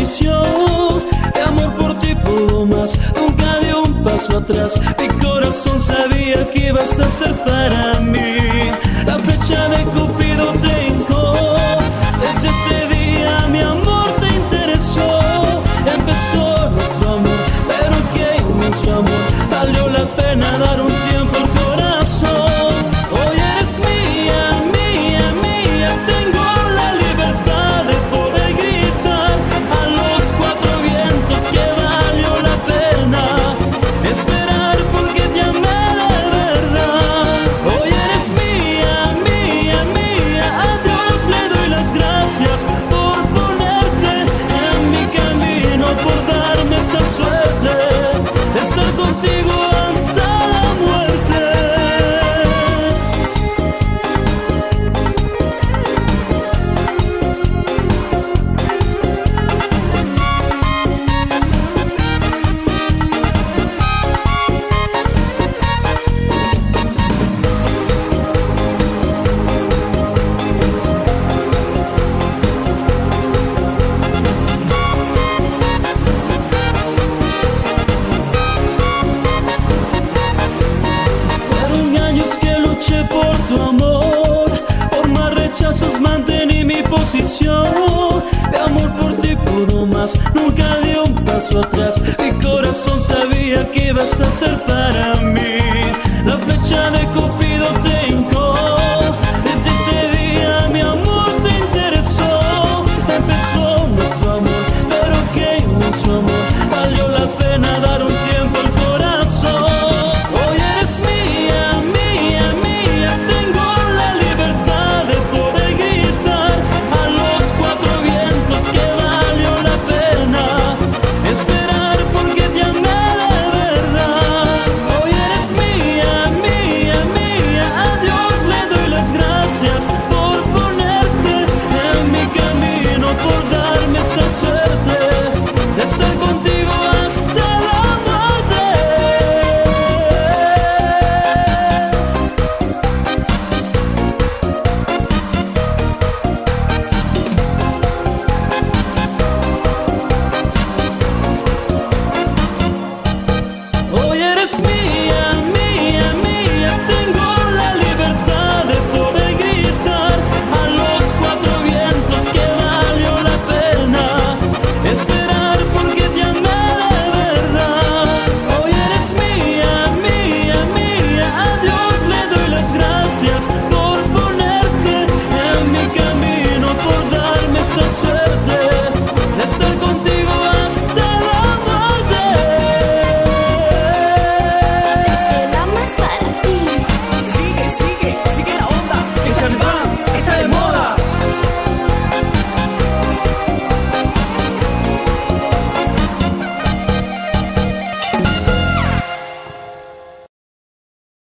posición. Mi amor por ti pudo más, nunca di un paso atrás. Mi corazón sabía que ibas a ser para mí. La flecha de Cupido te hincó. Desde ese día mi amor te interesó. Empezó nuestro amor, pero qué inmenso amor. Valió la pena dar un tiempo al corazón. Hoy eres mía, mía, mía. Tengo la libertad de poder gritar a los cuatro vientos que valió la pena esperar porque te amé de verdad. Hoy eres mía, mía, mía. A Dios le doy las gracias por ponerte en mi camino, por darme esa suerte de estar contigo hasta la muerte. Fueron años que luché por tu amor, por más rechazos mantení mi posición. Mi amor por ti pudo más, nunca di un paso atrás. Mi corazón sabía que ibas a ser para mí. La flecha de